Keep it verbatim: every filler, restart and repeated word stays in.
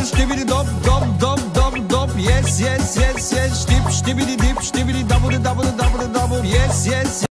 Stibidi dop dop dop dop dop. Yes yes yes yes. Stip stibidi dip stibidi double double double double. Yes yes.